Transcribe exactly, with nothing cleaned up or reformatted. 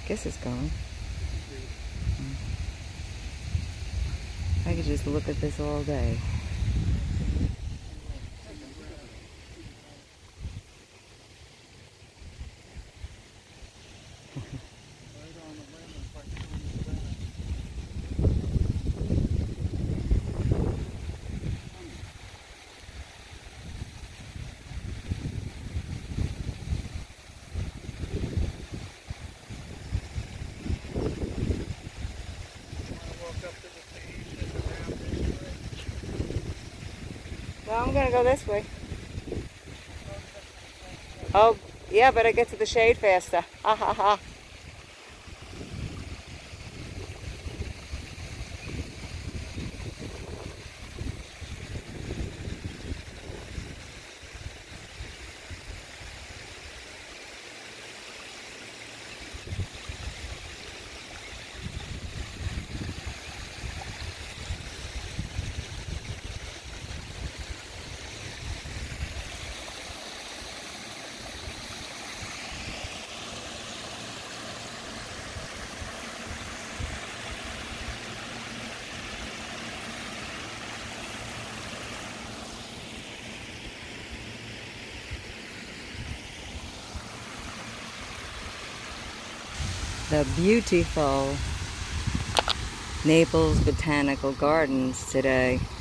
Guess it's gone. I could just look at this all day. Well, I'm gonna go this way. Oh, yeah, but I get to the shade faster. Ha ha ha. The beautiful Naples Botanical Gardens today.